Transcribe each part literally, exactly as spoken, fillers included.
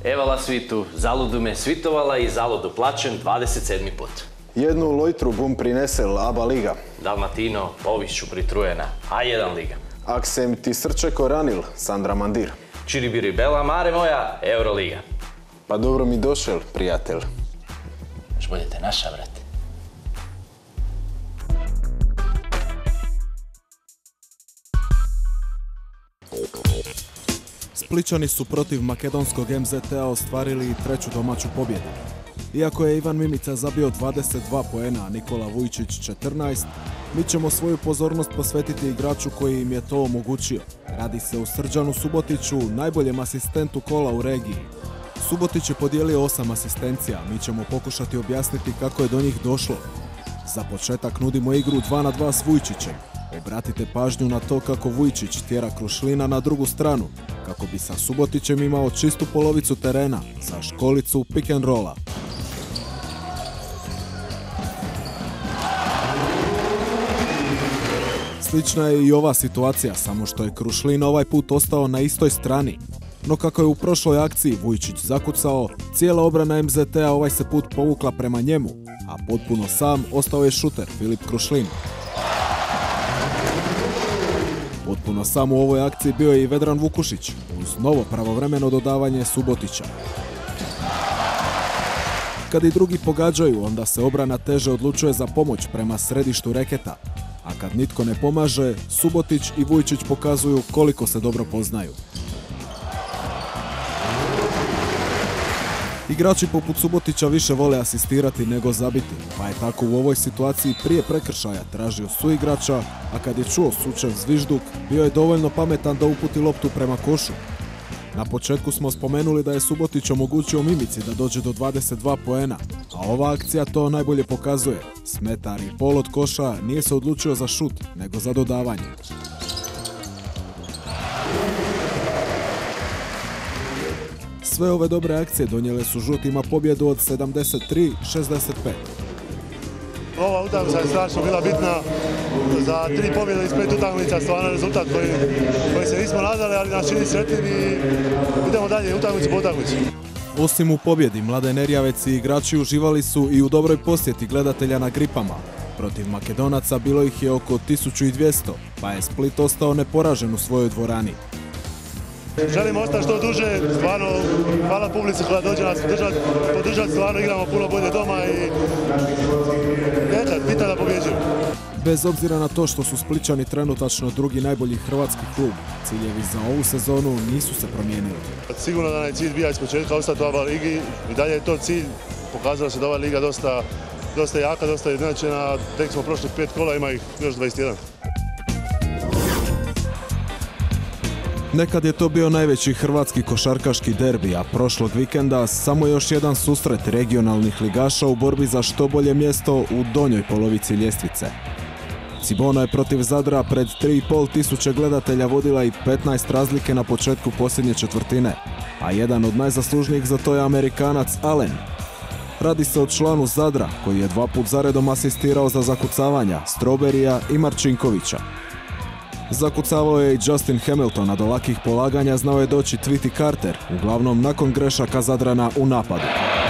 Evala svitu, zaludu me svitovala i zaludu plačem dvadeset sedmi put. Jednu lojtru bum prinesel, aba liga. Dalmatino, povišću pritrujena, a jedan liga. Ak sem ti srčeko ranil, Sandra Mandir. Čiribiri bela, mare moja, Euroliga. Pa dobro mi došel, prijatelj. Još budete naša, brate. Splićani su protiv makedonskog em zet a ostvarili treću domaću pobjedu. Iako je Ivan Mimica zabio dvadeset dva poena, a Nikola Vujčić četrnaest, mi ćemo svoju pozornost posvetiti igraču koji im je to omogućio. Radi se o Srđanu Subotiću, najboljem asistentu kola u regiji. Subotić je podijelio osam asistencija, mi ćemo pokušati objasniti kako je do njih došlo. Za početak nudimo igru dva na dva s Vujčićem. Obratite pažnju na to kako Vujčić tjera Krušlina na drugu stranu, kako bi sa Subotićem imao čistu polovicu terena za školicu pick and rolla. Slična je i ova situacija, samo što je Krušlin ovaj put ostao na istoj strani. No kako je u prošloj akciji Vujčić zakucao, cijela obrana em zet a ovaj se put povukla prema njemu, a potpuno sam ostao je šuter Filip Krušlin. Potpuno sam u ovoj akciji bio je i Vedran Vukušić, uz novo pravovremeno dodavanje Subotića. Kad i drugi pogađaju, onda se obrana teže odlučuje za pomoć prema središtu reketa. A kad nitko ne pomaže, Subotić i Vujčić pokazuju koliko se dobro poznaju. Igrači poput Subotića više vole asistirati nego zabiti, pa je tako u ovoj situaciji prije prekršaja tražio suigrača, a kad je čuo sučev zvižduk, bio je dovoljno pametan da uputi loptu prema košu. Na početku smo spomenuli da je Subotić omogućio Mimici da dođe do dvadeset dva poena, a ova akcija to najbolje pokazuje. Smetar i pol od koša nije se odlučio za šut, nego za dodavanje. Sve ove dobre akcije donijele su žutima pobjedu od sedamdeset tri šezdeset pet. Ova utakmica je strašno bila bitna. Za tri pobjede iz pet utakmica, stvarno rezultat koji, koji se nismo nadali, ali nas čini sretnim i idemo dalje utakmicu po utakmici. Osim u pobjedi, Mladen Erjavec i igrači uživali su i u dobroj posjeti gledatelja na gripama. Protiv Makedonaca bilo ih je oko tisuću dvjesto, pa je Split ostao neporažen u svojoj dvorani. Želimo ostati što duže, stvarno hvala publici koja dođe nas podržati, stvarno igramo puno bolje doma i eto, bitno da pobjeđujemo. Bez obzira na to što su Splićani trenutačno drugi najbolji hrvatski klub, ciljevi za ovu sezonu nisu se promijenili. Sigurno da nam je cilj bio iz početka ostati u aba ligi i dalje je to cilj. Pokazalo se da ova liga dosta, dosta jaka, dosta jednačena, tek smo prošli pet kola, ima ih još dvadeset jedan. Nekad je to bio najveći hrvatski košarkaški derbi, a prošlog vikenda samo još jedan susret regionalnih ligaša u borbi za što bolje mjesto u donjoj polovici ljestvice. Cibona je protiv Zadra pred tri i pol tisuće gledatelja vodila i petnaest razlike na početku posljednje četvrtine, a jedan od najzaslužnijih za to je Amerikanac Allen. Radi se o članu Zadra koji je dva put zaredom asistirao za zakucavanja Strawberrya i Marčinkovića. Zakucavao je i Justin Hamilton, a do lakih polaganja znao je doći Tweety Carter, uglavnom nakon grešaka Zadrana u napadu.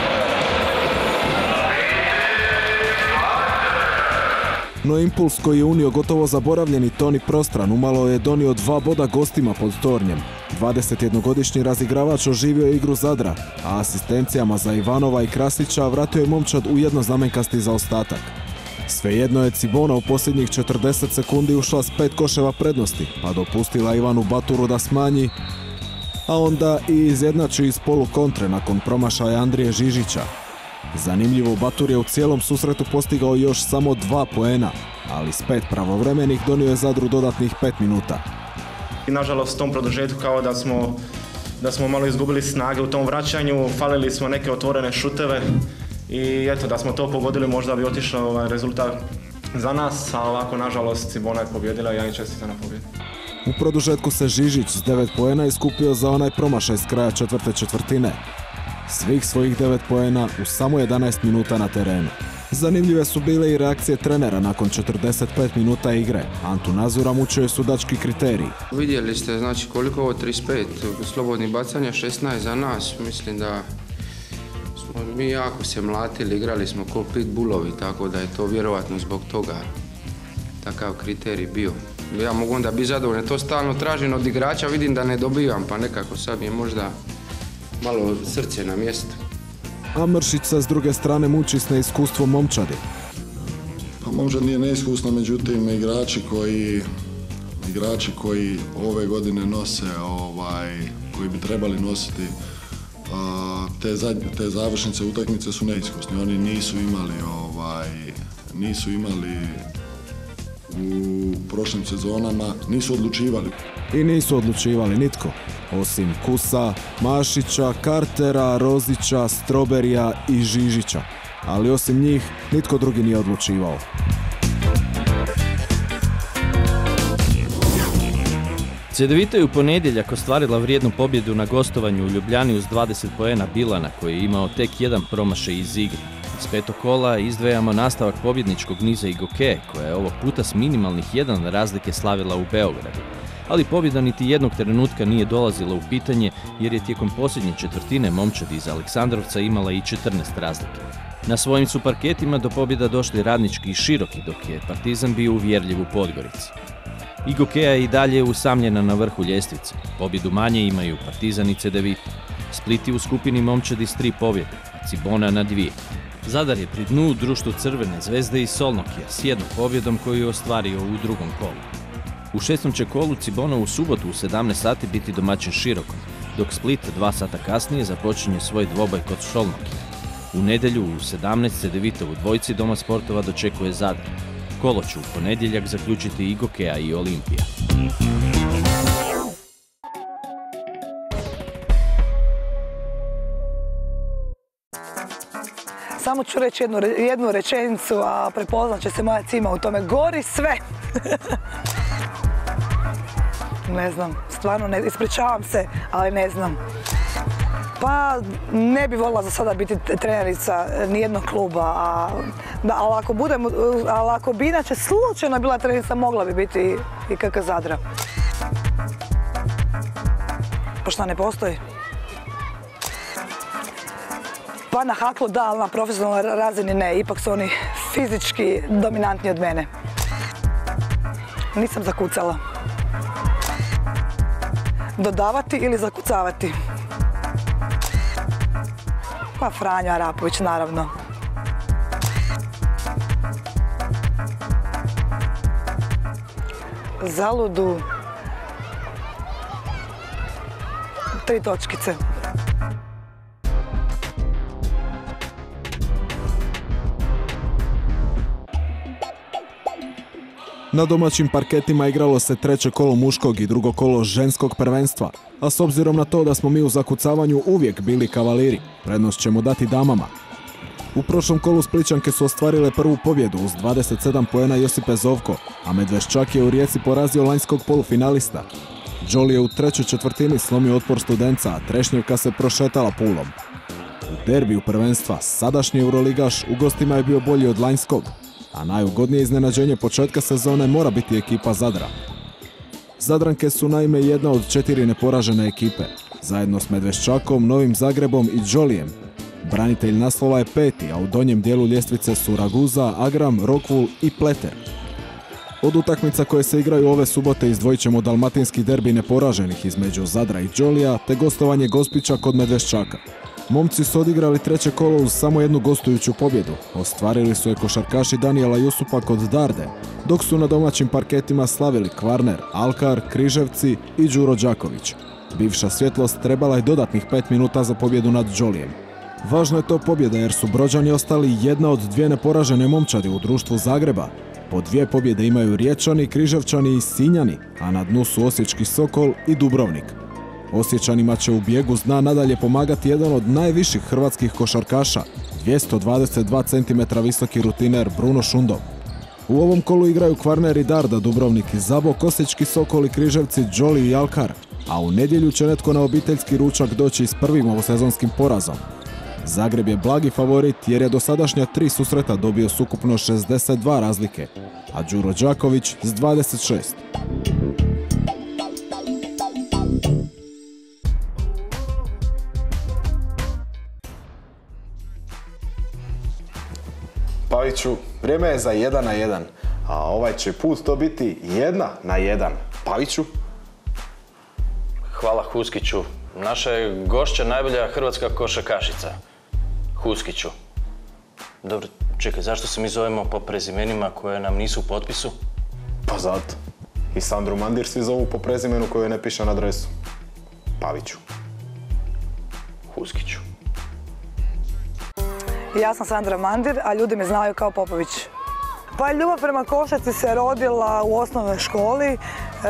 No impuls koji je unio gotovo zaboravljeni Toni Prostran umalo je donio dva boda gostima pod tornjem. dvadesetjednogodišnji razigravač oživio je igru Zadra, a asistencijama za Ivanova i Krasića vratio je momčad u jednoznamenkasti zaostatak. Svejedno je Cibona u posljednjih četrdeset sekundi ušla s pet koševa prednosti, pa dopustila Ivanu Baturu da smanji, a onda i izjednači iz polu kontre nakon promašaja Andrije Žižića. Zanimljivo, Batur je u cijelom susretu postigao još samo dva poena, ali s pet pravovremenih donio je Zadru dodatnih pet minuta. I nažalost u tom produžetku kao da smo, da smo malo izgubili snage u tom vraćanju, falili smo neke otvorene šuteve. I eto, da smo to pogodili, možda bi otišao ovaj rezultat za nas, a ovako, nažalost, Cibona je pobjedila i ja im čestitam na pobjedu. U produžetku se Žižić s devet poena iskupio za onaj promašaj s kraja četvrte četvrtine. Svih svojih devet poena u samo jedanaest minuta na terenu. Zanimljive su bile i reakcije trenera nakon četrdeset pet minuta igre. Antu Nazura mučio sudački kriteriji. Vidjeli ste znači koliko ovo trideset pet slobodnih bacanja, šesnaest za nas. Mislim da smo mi jako se mlatili, igrali smo ko pitbullovi, tako da je to vjerojatno zbog toga takav kriterij bio. Ja mogu onda biti zadovoljan, to stalno tražim od igrača, vidim da ne dobivam, pa nekako sad mi je možda malo srce na mjestu. A Mršić se s druge strane muči s neiskustvom momčadi. Pa momčad nije neiskusno, međutim igrači koji, igrači koji ove godine nose, ovaj, koji bi trebali nositi a, te, zadnje, te završnice utakmice su neiskusni. Oni nisu imali, ovaj, nisu imali u prošlim sezonama, nisu odlučivali. I nisu odlučivali nitko, osim Kusa, Mašića, Kartera, Rozića, Stroberija i Žižića. Ali osim njih, nitko drugi nije odlučivao. Cedevita je u ponedjeljak ostvarila vrijednu pobjedu na gostovanju u Ljubljani uz dvadeset poena Bilana, koji je imao tek jedan promašaj iz igre. Iz petog kola izdvajamo nastavak pobjedničkog niza Igoke, koja je ovog puta s minimalnih jedan razlike slavila u Beogradu. Ali pobjeda niti jednog trenutka nije dolazila u pitanje, jer je tijekom posljednje četvrtine momčad iz Aleksandrovca imala i četrnaest razlike. Na svojim su parketima do pobjeda došli Radnički i Široki, dok je Partizan bio uvjerljiv u Podgorici. Igokeja je i dalje usamljena na vrhu ljestvice. Pobjedu manje imaju Partizan i Cedevita. Split je u skupini momčadi s tri pobjede, a Cibona na dvije. Zadar je pri dnu u društvu Crvene zvezde i Solnokija s jednom pobjedom koju je ostvario u drugom kolu. U šestom će kolu Cibona u subotu u sedamnaest sati biti domaćin Širokom, dok Split dva sata kasnije započinje svoj dvoboj kod Solnokija. U nedjelju u sedamnaest Cedevita u dvojci Doma sportova dočekuje Zadar. Kolo će u ponedjeljak zaključiti Igokeja i Olimpija. Samo ću reći jednu, jednu rečenicu, a prepoznat će se moja cima u tome. Gori sve! Ne znam, stvarno ne, ispričavam se, ali ne znam. Pa ne bi voljela za sada biti trenerica nijednog kluba, a, da, ali, ako budem, ali ako bi inače slučajno bila trenerca, mogla bi biti i, i K K Zadra. Pa šta ne postoji? Pa na haklu da, ali na profesionalnoj razini ne, ipak su oni fizički dominantni od mene. Nisam zakucala. Dodavati ili zakucavati? Pa Franjo Arapović, naravno. Zaludu. Tri točkice. Na domaćim parketima igralo se treće kolo muškog i drugo kolo ženskog prvenstva, a s obzirom na to da smo mi u zakucavanju uvijek bili kavaliri, prednost ćemo dati damama. U prošlom kolu Splićanke su ostvarile prvu pobjedu uz dvadeset sedam poena Josipe Zovko, a Medveščak je u Rijeci porazio lanjskog polufinalista. Đoli je u trećoj četvrtini slomio otpor Studenca, a Trešnjevka se prošetala Pulom. U derbiju prvenstva sadašnji euroligaš u gostima je bio bolji od lanjskog, a najugodnije iznenađenje početka sezone mora biti ekipa Zadra. Zadranke su naime jedna od četiri neporažene ekipe, zajedno s Medveščakom, Novim Zagrebom i Đolijem. Branitelj naslova je peti, a u donjem dijelu ljestvice su Raguza, Agram, Rockwool i Pleter. Od utakmica koje se igraju ove subote izdvojit ćemo dalmatinski derbi neporaženih između Zadra i Đolija, te gostovanje Gospića kod Medveščaka. Momci su odigrali treće kolo uz samo jednu gostujuću pobjedu. Ostvarili su je košarkaši Danijela Jusupa kod Darde, dok su na domaćim parketima slavili Kvarner, Alkar, Križevci i Đuro Đaković. Bivša svjetlost trebala je dodatnih pet minuta za pobjedu nad Đolijem. Važno je to pobjeda jer su Brođani ostali jedna od dvije neporažene momčadi u društvu Zagreba. Po dvije pobjede imaju Riječani, Križevčani i Sinjani, a na dnu su Osječki Sokol i Dubrovnik. Osječanima će u bijegu s dna nadalje pomagati jedan od najviših hrvatskih košarkaša, dvjesto dvadeset dva centimetra visoki rutiner Bruno Šundov. U ovom kolu igraju Kvarner i Darda, Dubrovnik i Zabok, Osječki Sokol i Križevci, Đoli i Alkar, a u nedjelju će netko na obiteljski ručak doći s prvim ovosezonskim porazom. Zagreb je blagi favorit jer je dosadašnja tri susreta dobio s ukupno šezdeset dva razlike, a Đuro Đaković s dvadeset šest. Paviću, vrijeme je za jedan na jedan, a ovaj će put to biti jedna na jedan. Paviću? Hvala Huskiću. Naša je gošća najbolja hrvatska košarkašica. Huskiću. Dobro, čekaj, zašto se mi zovemo po prezimenima koje nam nisu u potpisu? Pa zato. I Sandru Mandir svi zovu po prezimenu koju ne piše na adresu. Paviću. Huskiću. Ja sam Sandra Mandir, a ljudi me znaju kao Popović. Pa ljubav prema košarci se rodila u osnovnoj školi. E,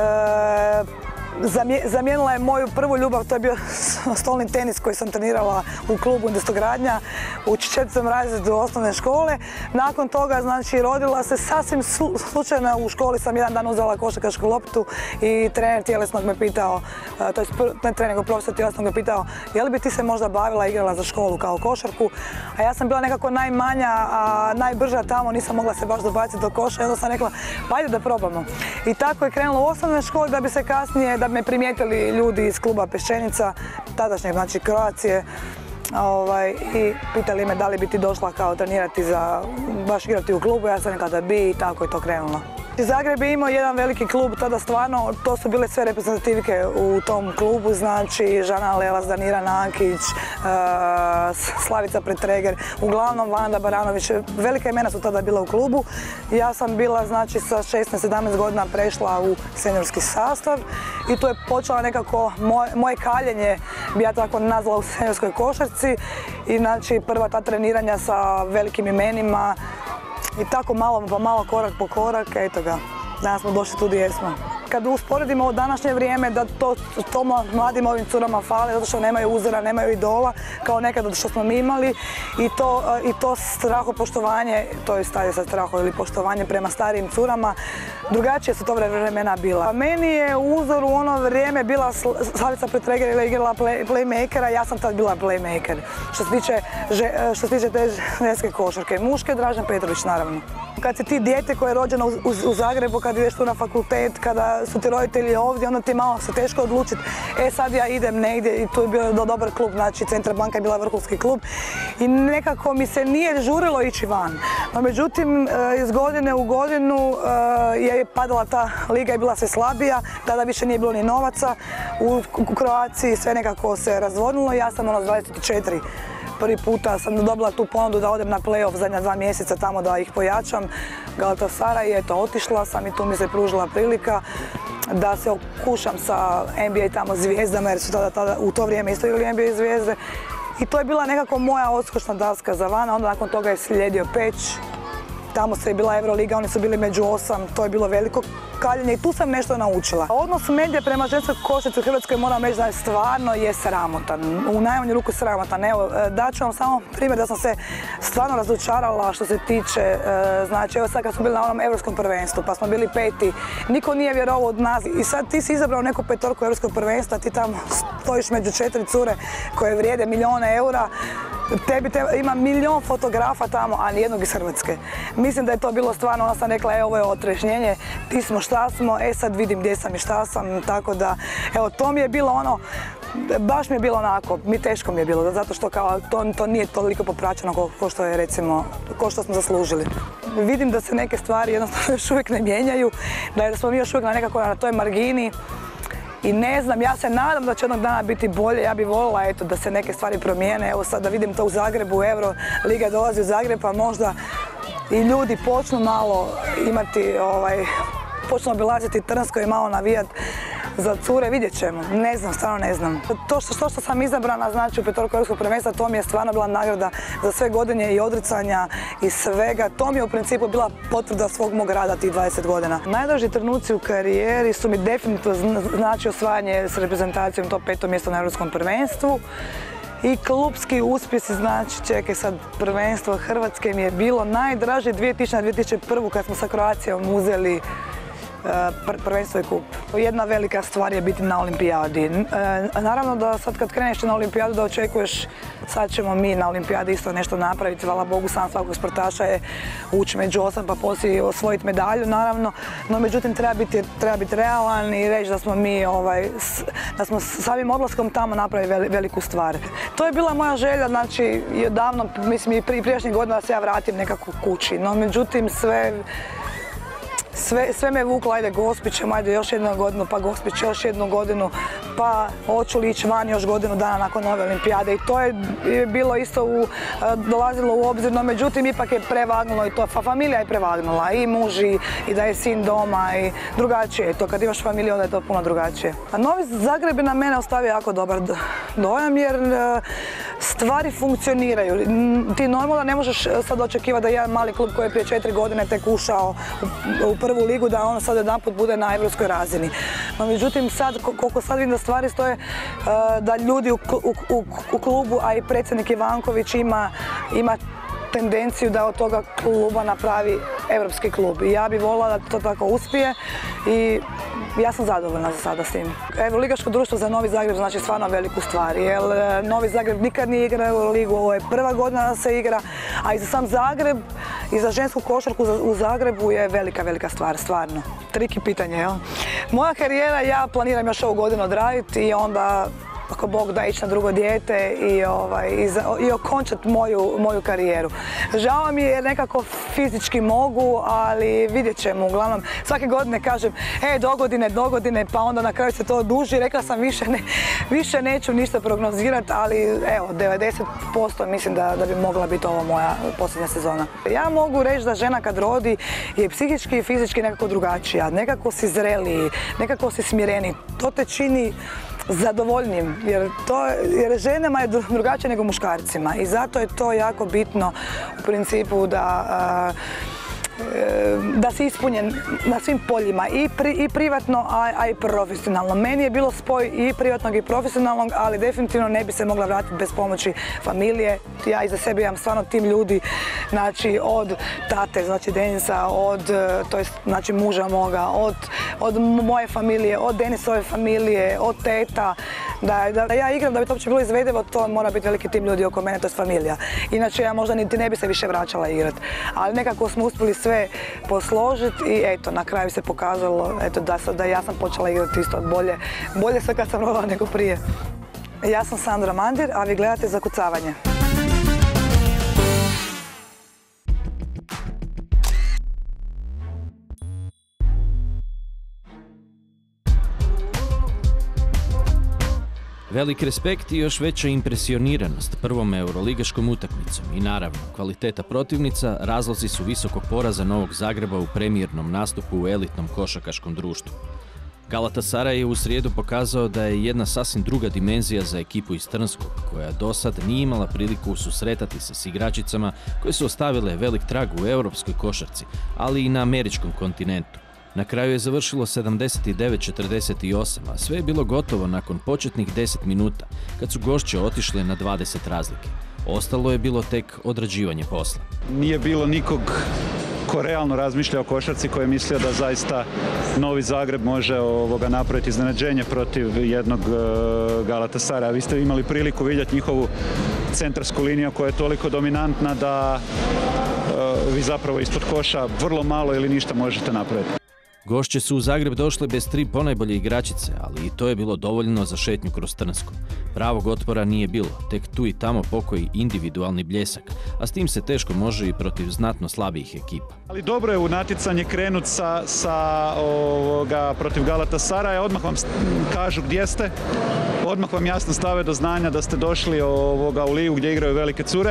zamijenila je moju prvu ljubav, to je bio stolni tenis koji sam trenirala u klubu Industogradnja u četvrtom razredu osnovne škole. Nakon toga, znači, rodila se sasvim slučajno. U školi sam jedan dan uzela košarkašku loptu i trener tjelesnog me pitao, to je ne trener, nego profesor tjelesnog me pitao, je li bi ti se možda bavila i igrala za školu kao košarku? A ja sam bila nekako najmanja, a najbrža tamo, nisam mogla se baš dobaciti do koša i onda sam rekla, pa ajde da probamo. I tako je krenulo u osnovnoj školi da bi se kasnije, da bi me primijetili ljudi iz kluba Peščenica, tadašnjeg, znači Kroacije, ovaj, i pitali me da li bi ti došla kao trenirati za, baš igrati u klubu, ja sam rekla da bi i tako je to krenulo. Zagreb je imao jedan veliki klub, tada stvarno, to su bile sve reprezentativke u tom klubu, znači Žana Lelas, Danira Nankić, Slavica Pretreger, uglavnom Vanda Baranović, velika imena su tada bila u klubu. Ja sam bila, znači, sa šesnaest sedamnaest godina prešla u seniorski sastav i tu je počela nekako moje, moje kaljenje, bi ja tako nazvala, u seniorskoj košarci i znači prva ta treniranja sa velikim imenima. I tako malo pa malo, korak po korak, eto ga, danas smo došli tu gdje jesmo. Kad usporedimo ovo današnje vrijeme, da to, to mladim ovim curama fali, zato što nemaju uzora, nemaju idola, kao nekada što smo mi imali, i to, i to strahopoštovanje, to je stari sad straho ili poštovanje prema starijim curama, drugačije su to vremena bila. Meni je uzor u ono vrijeme bila Slavica Pretreger ili igrala play, playmakera, ja sam tad bila playmaker. Što se tiče, što se tiče te ženske košarke, muške Dražen Petrović naravno. Kad si ti dijete koje je rođeno u, u, u Zagrebu, kad ideš tu na fakultet, kada su ti roditelji ovdje, onda ti je malo se teško odlučiti. E sad ja idem negdje i tu je bio dobar klub, znači Centar Banka je bila vrhunski klub i nekako mi se nije žurilo ići van. No međutim, iz godine u godinu je padala ta liga i bila sve slabija, tada više nije bilo ni novaca, u, u Kroaciji sve nekako se razvodnilo, ja sam ono s dvadeset četiri. Prvi puta sam dobila tu ponudu da odem na play-off zadnja dva mjeseca tamo da ih pojačam Galatasaray i eto, otišla sam i tu mi se pružila prilika da se okušam sa N B A tamo zvijezdama jer su tada, tada u to vrijeme isto igrali N B A zvijezde i to je bila nekako moja odskočna daska za van, a onda nakon toga je slijedio Peć. Tamo se je bila Euroliga, oni su bili među osam, to je bilo veliko kaljenje i tu sam nešto naučila. Odnos medija prema ženskoj košarci u Hrvatskoj moram reći da je stvarno je sramotan, u najmanju ruku sramotan. Evo, daću vam samo primjer da sam se stvarno razočarala što se tiče, znači evo sad kad smo bili na onom Europskom prvenstvu pa smo bili peti, niko nije vjerovao od nas i sad ti si izabrao neku petorku Europskog prvenstva, ti tamo stojiš među četiri cure koje vrijede milijone eura, tebi te, ima milion fotografa tamo, a nijednog iz Hrvatske. Mislim da je to bilo stvarno, onda sam rekla, e, ovo je otrežnjenje, ti smo šta smo, e sad vidim gdje sam i šta sam, tako da, evo, to mi je bilo ono, baš mi je bilo onako, mi teško mi je bilo, zato što kao to, to nije toliko popraćeno ko, ko što je recimo, ko što smo zaslužili. Vidim da se neke stvari jednostavno još uvijek ne mijenjaju, da smo mi još uvijek na nekako na toj margini. I ne znam, ja se nadam da će jednog dana biti bolje, ja bih voljela eto, da se neke stvari promijene, evo sad da vidim to u Zagrebu, Euro Liga dolazi u Zagreb, pa možda i ljudi počnu malo imati, ovaj, počnu obilaziti Trnsko i malo navijati za cure, vidjet ćemo, ne znam, stvarno ne znam. To što, to što sam izabrana, znači u petorku Europskog prvenstva, to mi je stvarno bila nagrada za sve godine i odricanja i svega. To mi je u principu bila potvrda svog mog rada tih dvadeset godina. Najdraži trenuci u karijeri su mi definitivno znači osvajanje s reprezentacijom to peto mjesto na Europskom prvenstvu. I klubski uspjesi, znači čekaj sad prvenstvo Hrvatske mi je bilo najdraže dvije tisućite na dvije tisuće prvu kad smo sa Kroacijom uzeli uh, prvenstvo i kup. jedna velika stvar je biti na olimpijadi. E, naravno da sad kad kreneš na olimpijadu da očekuješ sad ćemo mi na olimpijadi isto nešto napraviti, hvala Bogu sam svakog sportaša je ući među osam pa poslije osvojiti medalju naravno, no međutim treba biti, treba biti realan i reći da smo mi ovaj, da smo samim odlaskom tamo napravili veliku stvar. To je bila moja želja, znači davno, mislim i prije prijašnjih godina da se ja vratim nekako kući, no međutim sve Sve, sve me vuklo, ajde Gospićem, ajde još jednu godinu, pa Gospić još jednu godinu, pa hoću li ići van još godinu dana nakon ove olimpijade i to je bilo isto u, dolazilo u obzir, no međutim ipak je prevagnulo i to, familija je prevagnula i muž i, i da je sin doma i drugačije je to, kad imaš familiju onda je to puno drugačije. A Novi Zagreb je na mene ostavio jako dobar dojam jer stvari funkcioniraju. Ti normalno ne možeš sad očekivati da jedan mali klub koji je prije četiri godine tek ušao u, u prvu ligu da on sad jedanput bude na europskoj razini. No međutim sad, koliko sad vidim da stvari stoje, da ljudi u, u, u klubu, a i predsjednik Ivanković ima, ima tendenciju da od toga kluba napravi europski klub. I ja bih voljela da to tako uspije i ja sam zadovoljna za sada s tim. Euroligaško društvo za Novi Zagreb znači stvarno veliku stvar, jer Novi Zagreb nikad nije igrao Euroligu, ovo je prva godina da se igra, a i za sam Zagreb i za žensku košarku u Zagrebu je velika, velika stvar, stvarno. Triki pitanje, jel? Moja karijera, ja planiram još ovu godinu odraditi i onda ako Bog da ići na drugo dijete i, ovaj, i, za, i okončati moju, moju karijeru. Žao mi je jer nekako fizički mogu, ali vidjet ćemo. Uglavnom, svake godine kažem, e, dogodine, dogodine, pa onda na kraju se to oduži. Rekla sam, više, ne, više neću ništa prognozirati, ali evo, devedeset posto mislim da, da bi mogla biti ovo moja posljednja sezona. Ja mogu reći da žena kad rodi je psihički i fizički nekako drugačija, nekako si zreliji, nekako si smireni. To te čini zadovoljnim, jer, to, jer ženama je drugačije nego muškarcima i zato je to jako bitno u principu da da si ispunjen na svim poljima i, pri, i privatno, a, a i profesionalno. Meni je bilo spoj i privatnog i profesionalnog, ali definitivno ne bi se mogla vratiti bez pomoći familije. Ja iza sebe imam stvarno tim ljudi, znači od tate, znači Denisa, od to jest, znači muža moga, od, od moje familije, od Denisove familije, od teta. Da, da, da ja igram, da bi to uopće bilo izvedivo, to mora biti veliki tim ljudi oko mene, to je familija. Inače ja možda niti ne bi se više vraćala igrati. Ali nekako smo uspjeli sve posložiti i eto, na kraju se pokazalo eto, da, da ja sam počela igrati isto bolje, bolje sad kad sam rodila nego prije. Ja sam Sandra Mandir, a vi gledate Zakucavanje. Velik respekt i još veća impresioniranost prvom euroligaškom utakmicom i naravno kvaliteta protivnica razlozi su visokog poraza Novog Zagreba u premijernom nastupu u elitnom košarkaškom društvu. Galatasaray je u srijedu pokazao da je jedna sasvim druga dimenzija za ekipu iz Trnskog, koja do sad nije imala priliku susretati se s igračicama koje su ostavile velik trag u europskoj košarci, ali i na američkom kontinentu. Na kraju je završilo sedamdeset devet četrdeset osam, a sve je bilo gotovo nakon početnih deset minuta, kad su gošće otišle na dvadeset razlike. Ostalo je bilo tek odrađivanje posla. Nije bilo nikog ko realno razmišlja o košarci, koji je mislio da zaista Novi Zagreb može ovoga napraviti iznenađenje protiv jednog uh, Galatasaraya. Vi ste imali priliku vidjeti njihovu centarsku liniju koja je toliko dominantna da uh, vi zapravo ispod koša vrlo malo ili ništa možete napraviti. Gošće su u Zagreb došle bez tri ponajbolje igračice, ali i to je bilo dovoljno za šetnju kroz Trnsko. Pravog otpora nije bilo, tek tu i tamo pokoji individualni bljesak, a s tim se teško može i protiv znatno slabijih ekipa. Ali dobro je u natjecanje krenut sa, sa ovoga, protiv Galatasaraya, odmah vam kažu gdje ste, odmah vam jasno stave do znanja da ste došli ovoga, u ligu gdje igraju velike cure.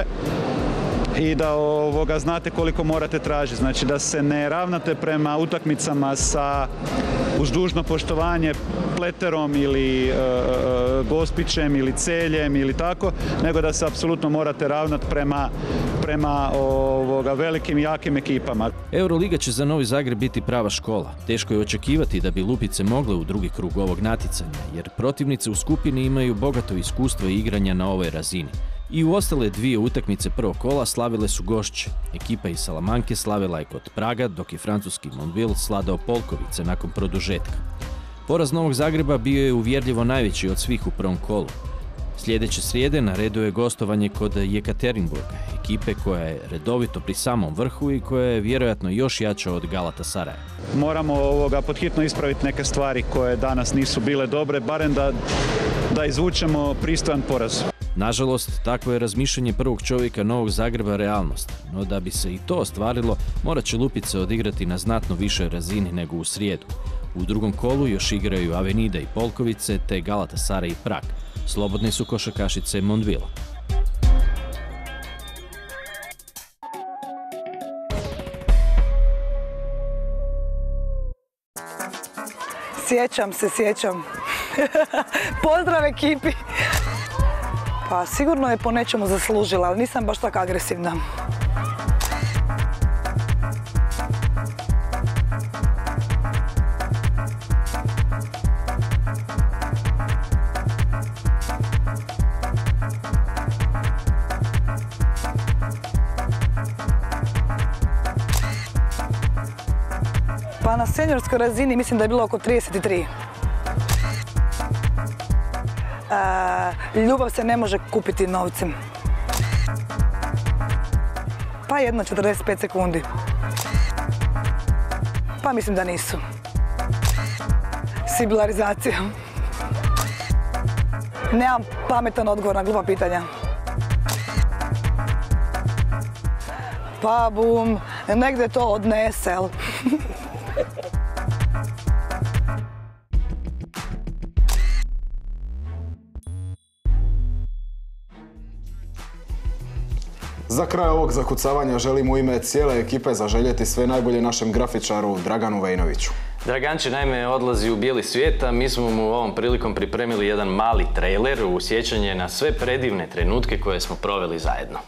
I da ovoga, znate koliko morate tražiti, znači da se ne ravnate prema utakmicama sa uz dužno poštovanje Pleterom ili e, e, Gospićem ili Celjem ili tako, nego da se apsolutno morate ravnati prema, prema ovoga, velikim i jakim ekipama. Euroliga će za Novi Zagreb biti prava škola. Teško je očekivati da bi Lupice mogle u drugi krug ovog natjecanja, jer protivnice u skupini imaju bogato iskustvo igranja na ovoj razini. I u ostale dvije utakmice prvog kola slavile su gošće. Ekipa iz Salamanke slavila je kod Praga, dok je francuski Montville sladao Polkovice nakon produžetka. Poraz Novog Zagreba bio je uvjerljivo najveći od svih u prvom kolu. Sljedeće srijede na redu je gostovanje kod Jekaterinburga, ekipe koja je redovito pri samom vrhu i koja je vjerojatno još jača od Galatasaraja. Moramo ovoga podhitno ispraviti neke stvari koje danas nisu bile dobre, barem da, da izvučemo pristojan poraz. Nažalost, takvo je razmišljanje prvog čovjeka Novog Zagreba realnost, no da bi se i to ostvarilo, morat će Lupice odigrati na znatno višoj razini nego u srijedu. U drugom kolu još igraju Avenida i Polkovice te Galatasaray i Prag. Slobodne su košarkašice Mondvila. Sjećam se, sjećam. Pozdrav ekipi. Pa sigurno je po nečemu zaslužila, ali nisam baš tako agresivna. Pa na seniorskoj razini mislim da je bilo oko trideset tri. E, ljubav se ne može kupiti novcem. Pa jedno četrdeset pet sekundi. Pa mislim da nisu. Sibilarizacija. Nemam pametan odgovor na glupa pitanja. Pa bum, negdje to odnese, jel? Za kraj ovog zakucavanja želim u ime cijele ekipe zaželjeti sve najbolje našem grafičaru Draganu Vejnoviću. Draganči naime odlazi u bijeli svijet, a mi smo mu ovom prilikom pripremili jedan mali trailer u sjećanje na sve predivne trenutke koje smo proveli zajedno.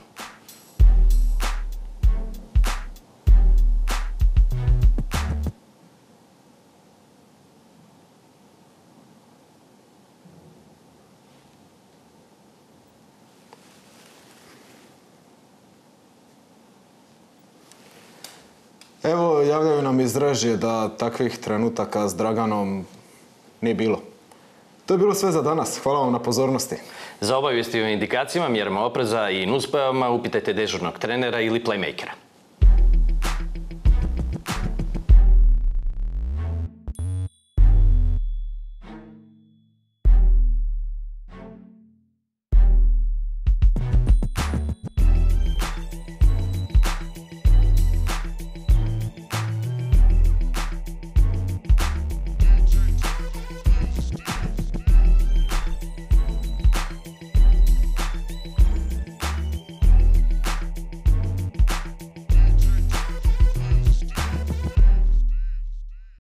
Evo, javljaju nam iz režije da takvih trenutaka s Draganom nije bilo. To je bilo sve za danas. Hvala vam na pozornosti. Za obavijesti o indikacijama, mjerama opreza i nuspojavama upitajte dežurnog trenera ili playmakera.